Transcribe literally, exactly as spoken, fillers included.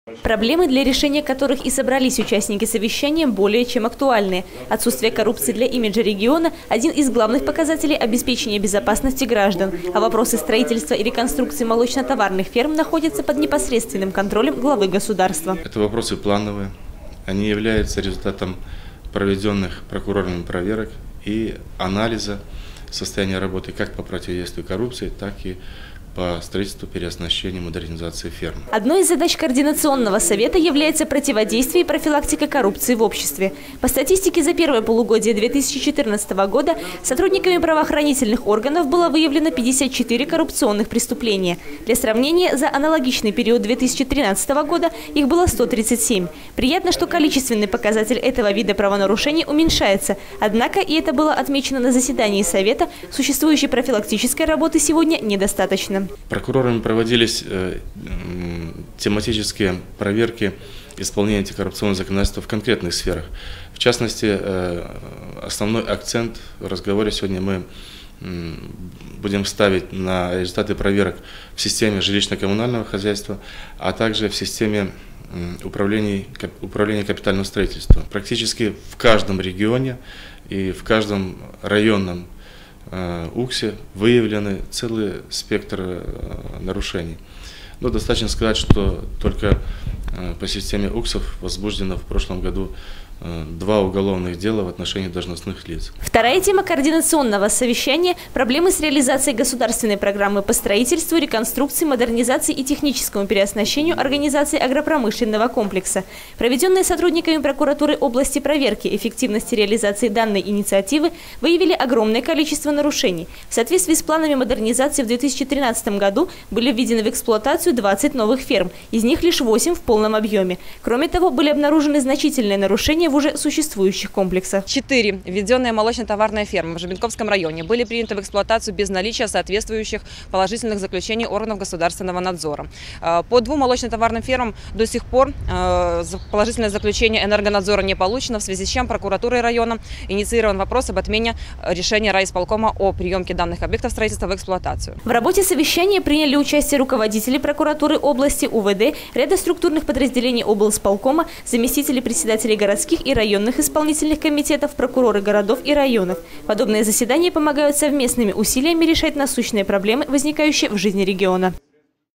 Проблемы, для решения которых и собрались участники совещания, более чем актуальны. Отсутствие коррупции для имиджа региона – один из главных показателей обеспечения безопасности граждан. А вопросы строительства и реконструкции молочно-товарных ферм находятся под непосредственным контролем главы государства. Это вопросы плановые. Они являются результатом проведенных прокурорами проверок и анализа состояния работы как по противодействию коррупции, так и по строительству, переоснащению, модернизации ферм. Одной из задач Координационного совета является противодействие и профилактика коррупции в обществе. По статистике за первое полугодие две тысячи четырнадцатого года сотрудниками правоохранительных органов было выявлено пятьдесят четыре коррупционных преступления. Для сравнения, за аналогичный период две тысячи тринадцатого года их было сто тридцать семь. Приятно, что количественный показатель этого вида правонарушений уменьшается. Однако, и это было отмечено на заседании Совета, существующей профилактической работы сегодня недостаточно. Прокурорами проводились э, тематические проверки исполнения антикоррупционного законодательства в конкретных сферах. В частности, э, основной акцент в разговоре сегодня мы э, будем ставить на результаты проверок в системе жилищно-коммунального хозяйства, а также в системе э, управления, управления капитального строительства. Практически в каждом регионе и в каждом районном УКСе выявлены целый спектр нарушений. Но достаточно сказать, что только по системе УКСов возбуждено в прошлом году два уголовных дела в отношении должностных лиц. Вторая тема координационного совещания – проблемы с реализацией государственной программы по строительству, реконструкции, модернизации и техническому переоснащению организации агропромышленного комплекса. Проведенные сотрудниками прокуратуры области проверки эффективности реализации данной инициативы выявили огромное количество нарушений. В соответствии с планами модернизации в две тысячи тринадцатом году были введены в эксплуатацию двадцать новых ферм, из них лишь восемь в полном объеме. Кроме того, были обнаружены значительные нарушения в уже существующих комплексах. Четыре введенные молочно-товарные фермы в Жабинковском районе были приняты в эксплуатацию без наличия соответствующих положительных заключений органов государственного надзора. По двум молочно-товарным фермам до сих пор положительное заключение энергонадзора не получено, в связи с чем прокуратурой района инициирован вопрос об отмене решения райисполкома о приемке данных объектов строительства в эксплуатацию. В работе совещания приняли участие руководители прокуратуры области, УВД, ряда структурных подразделений облсполкома, заместители председателей городских и районных исполнительных комитетов, прокуроры городов и районов. Подобные заседания помогают совместными усилиями решать насущные проблемы, возникающие в жизни региона.